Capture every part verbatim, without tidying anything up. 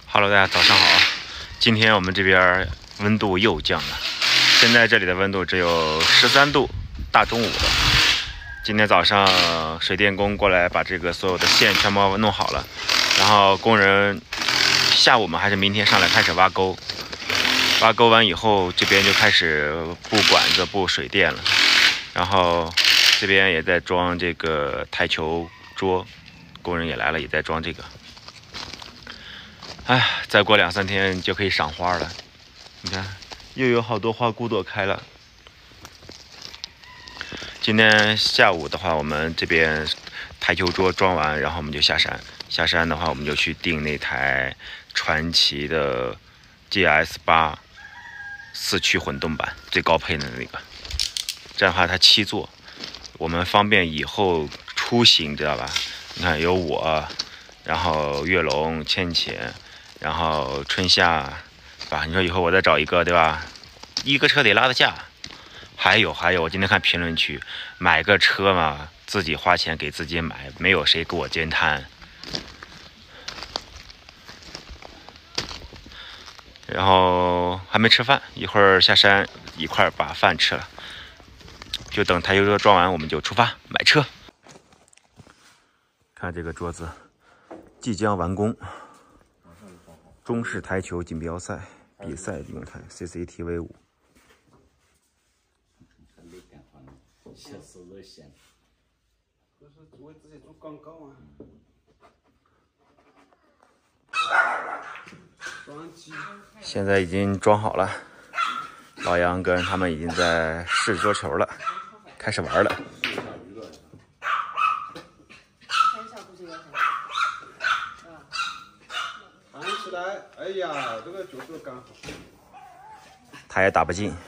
Hello， 大家早上好。今天我们这边温度又降了，现在这里的温度只有十三度，大中午的。今天早上水电工过来把这个所有的线全部弄好了，然后工人下午嘛还是明天上来开始挖沟，挖沟完以后这边就开始布管子、布水电了，然后这边也在装这个台球桌，工人也来了，也在装这个。哎，再过两三天就可以赏花了。你看，又有好多花骨朵开了。今天下午的话，我们这边台球桌装完，然后我们就下山。下山的话，我们就去订那台传祺的 G S 八四驱混动版最高配的那个。这样的话，它七座，我们方便以后出行，知道吧？你看，有我，然后月龙、倩倩。然后春夏，吧？你说以后我再找一个，对吧？一个车得拉得下。还有还有，我今天看评论区，买个车嘛，自己花钱给自己买，没有谁给我兼摊。然后还没吃饭，一会儿下山一块儿把饭吃了，就等台球车装完，我们就出发买车。看这个桌子，即将完工。中式台球锦标赛比赛用台 C C T V 五。现在已经装好了，老杨跟他们已经在试桌球了，开始玩了。 哎呀，这个就是刚好， 他也打不进。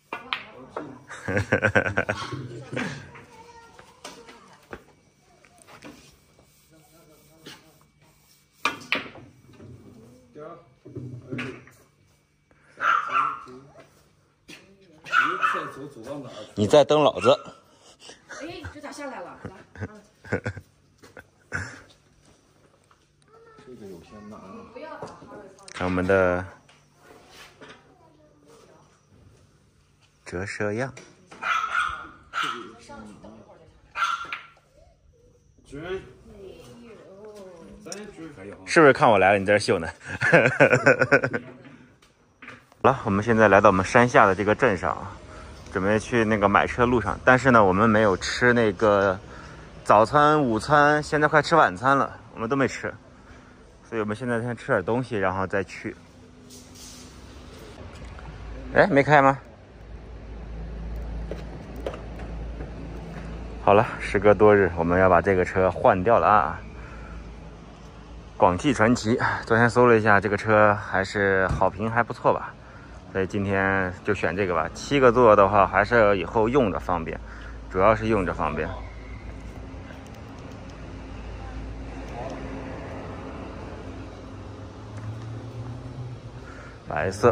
你再蹬老子！ 哎，这咋下来了？ 这个有些难啊。 看我们的折射样。 准。 是不是看我来了，你在这秀呢？好了，我们现在来到我们山下的这个镇上，准备去那个买车路上。但是呢，我们没有吃那个早餐、午餐，现在快吃晚餐了，我们都没吃。所以我们现在先吃点东西，然后再去。哎，没开吗？好了，时隔多日，我们要把这个车换掉了啊。广汽传祺，昨天搜了一下，这个车还是好评还不错吧，所以今天就选这个吧。七个座的话，还是以后用着方便，主要是用着方便。白色。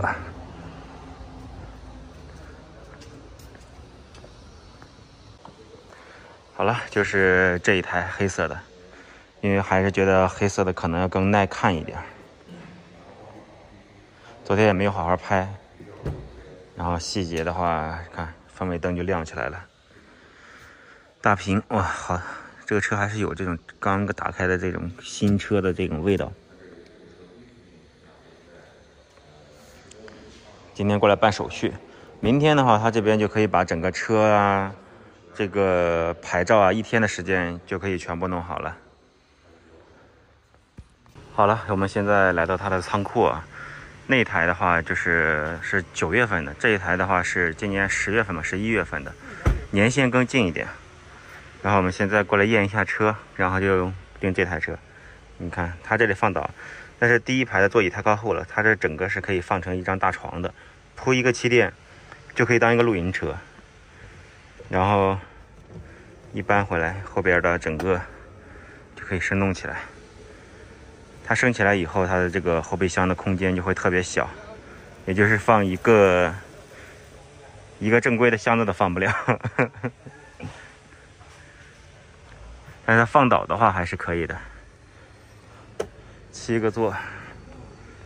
好了，就是这一台黑色的，因为还是觉得黑色的可能要更耐看一点。昨天也没有好好拍，然后细节的话，看氛围灯就亮起来了。大屏，哇，好，这个车还是有这种刚打开的这种新车的这种味道。今天过来办手续，明天的话，他这边就可以把整个车啊、这个牌照啊，一天的时间就可以全部弄好了。好了，我们现在来到他的仓库啊，那台的话就是是九月份的，这一台的话是今年十月份嘛，十一月份的，年限更近一点。然后我们现在过来验一下车，然后就订这台车。你看，它这里放倒。但是第一排的座椅太靠后了，它这整个是可以放成一张大床的，铺一个气垫就可以当一个露营车。然后一搬回来，后边的整个就可以升动起来。它升起来以后，它的这个后备箱的空间就会特别小，也就是放一个一个正规的箱子都放不了。但是它放倒的话还是可以的。七个座，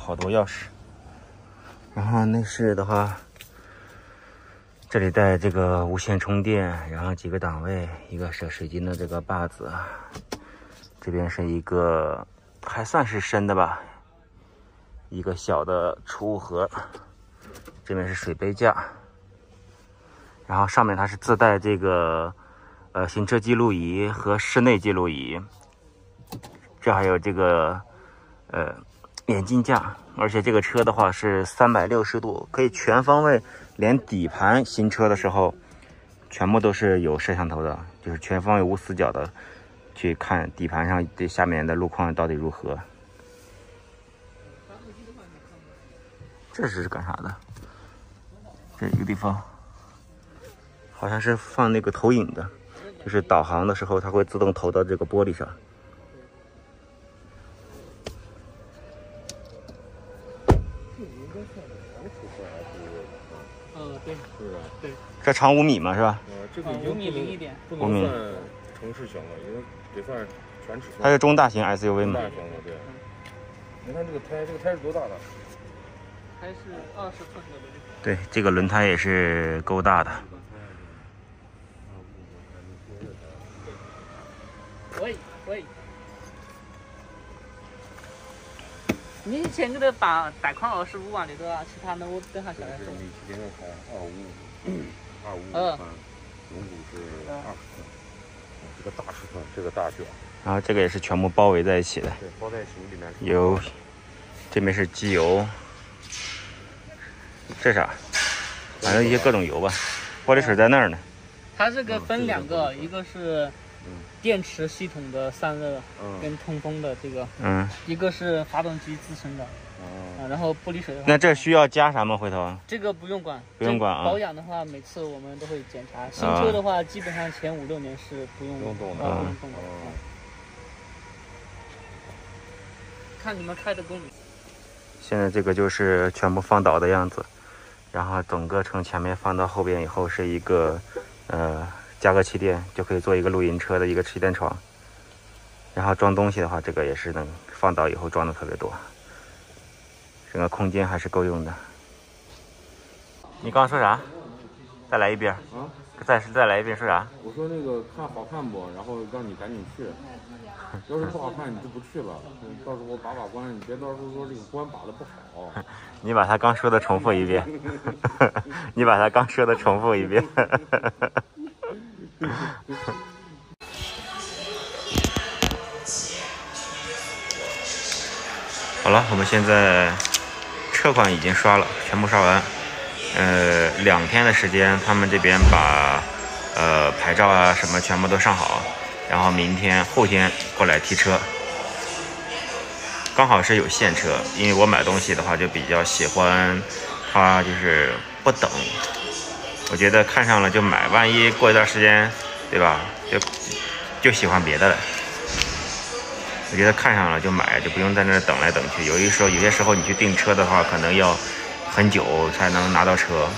好多钥匙。然后内饰的话，这里带这个无线充电，然后几个档位，一个是水晶的这个把子，这边是一个还算是深的吧，一个小的储物盒，这边是水杯架，然后上面它是自带这个呃行车记录仪和室内记录仪，这还有这个呃眼镜架，而且这个车的话是三百六十度，可以全方位，连底盘行车的时候全部都是有摄像头的，就是全方位无死角的去看底盘上这下面的路况到底如何。这是干啥的？这一个地方好像是放那个投影的，就是导航的时候它会自动投到这个玻璃上。 嗯，对， 是吧？ 对。 这长五米嘛，是吧？ 呃，这个啊， 已经五米零一点。 不能算城市型了，因为得算全尺寸。 它是中大型 S U V 嘛？ 大型的，对。你看这个胎，这个胎是多大的？ 胎是二十寸的轮。 对，这个轮胎也是够大的。 喂喂，你以前给他打贷款二十五万的多啊，其他的我等下下来说。 米其林的胎，二五五，二五五嗯， 轮毂是二十寸，这个大尺寸，这个大卷。 然后这个也是全部包围在一起的， 对，包在一起里面有，这边是机油，这啥？反正一些各种油吧，玻璃水在那儿呢。 它这个分两个，一个是电池系统的散热跟通风的这个， 嗯， 一个是发动机自身的，啊，然后玻璃水的话。 那这需要加啥吗？回头？ 这个不用管， 不用管啊。 保养的话，每次我们都会检查。新车的话，基本上前五六年是不用不用动的， 不用动的。看你们开的公里。 现在这个就是全部放倒的样子，然后整个从前面放到后边以后是一个，呃，加个气垫就可以做一个露营车的一个气垫床。然后装东西的话，这个也是能放倒以后装的特别多，整个空间还是够用的。你刚刚说啥？再来一遍。 啊？ 再再来一遍说啥？ 我说那个看好看不，然后让你赶紧去。要是不好看，你就不去了。到时候我把把关，你别到时候说这个关把的不好。 你把他刚说的重复一遍。你把他刚说的重复一遍。好了，我们现在车款已经刷了，全部刷完。呃，两天的时间，他们这边把呃牌照啊什么全部都上好，然后明天后天过来提车。刚好是有现车，因为我买东西的话就比较喜欢它就是不等，我觉得看上了就买，万一过一段时间，对吧？就就喜欢别的了。我觉得看上了就买，就不用在那等来等去。有一时候有些时候你去订车的话，可能要很久才能拿到车，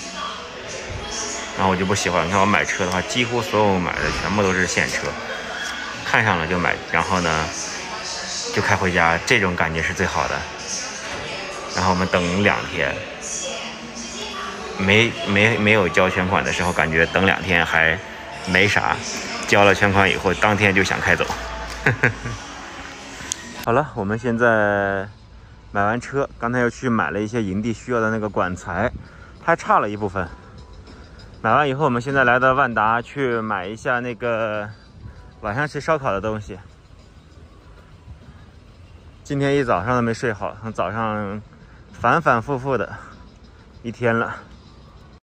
然后我就不喜欢。你看我买车的话，几乎所有买的全部都是现车，看上了就买，然后呢就开回家，这种感觉是最好的。然后我们等两天，没没没有交全款的时候，感觉等两天还没啥，交了全款以后，当天就想开走。好了，我们现在买完车，刚才又去买了一些营地需要的那个管材，还差了一部分。买完以后，我们现在来到万达去买一下那个晚上吃烧烤的东西。今天一早上都没睡好，从早上反反复复的一天了。